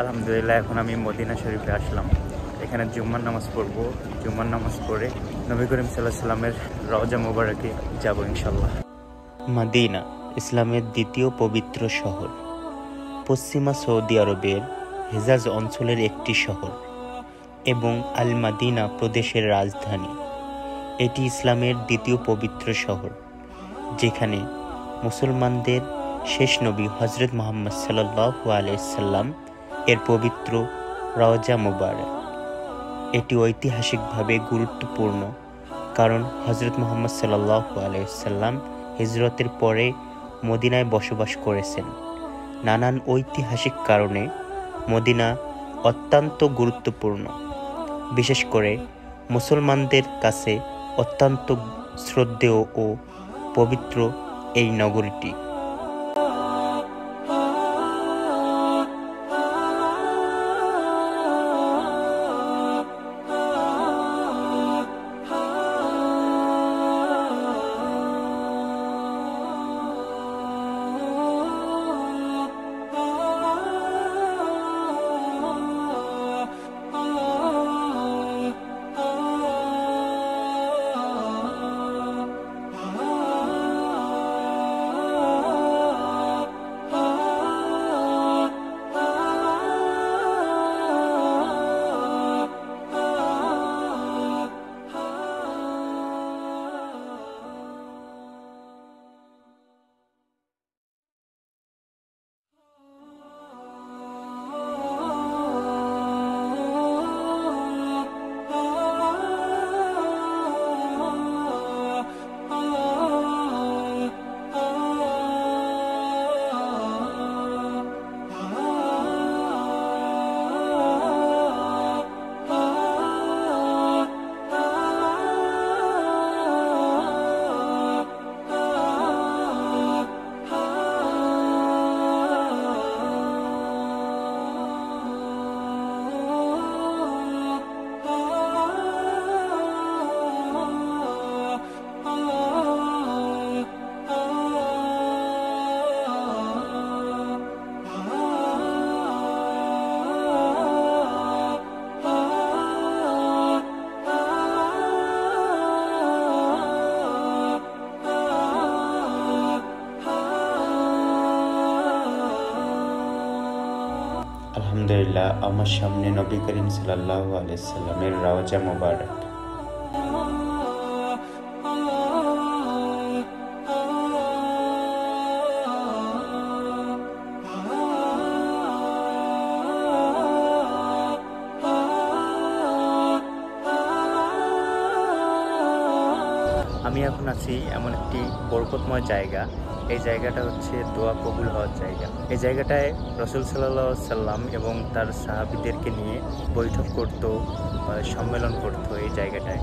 আলহামদুলিল্লাহ এখন আমি মদিনা শরীফে আসলাম। এখানে জুম্মার নামাজ পড়বো। জুম্মার নামাজ পড়ে নবী করিম সাল্লাল্লাহু আলাইহি সাল্লামের রওজা মুবারকে যাব ইনশাআল্লাহ। মদিনা ইসলামের দ্বিতীয় পবিত্র শহর। পশ্চিমা সৌদি আরবের হেজাজ অঞ্চলের একটি শহর এবং আল মাদিনা প্রদেশের রাজধানী। এটি ইসলামের দ্বিতীয় পবিত্র শহর, যেখানে মুসলমানদের শেষ নবী হযরত মুহাম্মদ সাল্লাল্লাহু আলাইহি সাল্লাম এর পবিত্র রওজা মুবারক। এটি ঐতিহাসিকভাবে গুরুত্বপূর্ণ কারণ হযরত মুহাম্মদ সাল্লাল্লাহু আলাইহি সাল্লাম হিজরতের পরে মদিনায় বসবাস করেছেন। নানান ঐতিহাসিক কারণে মদিনা অত্যন্ত গুরুত্বপূর্ণ, বিশেষ করে মুসলমানদের কাছে অত্যন্ত শ্রদ্ধেয় ও পবিত্র এই নগরীটি। আলহামদুলিল্লাহ, আমার সামনে নবী করিম সাল্লাল্লাহু আলাইহি সাল্লামের রওজা মুবারক। আমি এখন আছি এমন একটি বরকতময় জায়গা। এই জায়গাটা হচ্ছে দোয়া কবুল হওয়ার জায়গা। এই জায়গাটায় রাসূল সাল্লাল্লাহু আলাইহি সাল্লাম এবং তার সাহাবীদেরকে নিয়ে বৈঠক করত, সম্মেলন করত এই জায়গাটায়।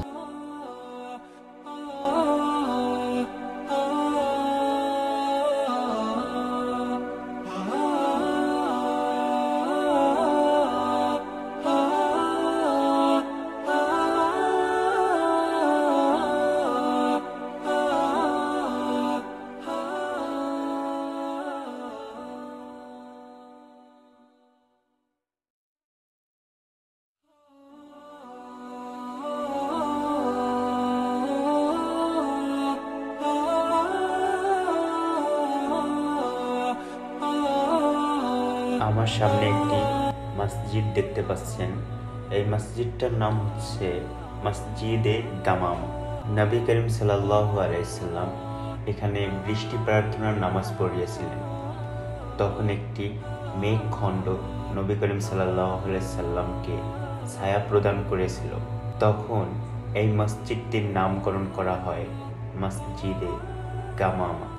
আমার সামনে একটি মসজিদ দেখতে পাচ্ছেন। এই মসজিদটার নাম হচ্ছে মসজিদে দামাম। নবী করিম সাল্লাল্লাহু আলাইহি সাল্লাম এখানে বৃষ্টি প্রার্থনার নামাজ পড়িয়েছিলেন। তখন একটি মেঘখণ্ড নবী করিম সাল্লাল্লাহু আলাইহি সাল্লামকে ছায়া প্রদান করেছিল। তখন এই মসজিদটির নামকরণ করা হয় মসজিদে গামামা।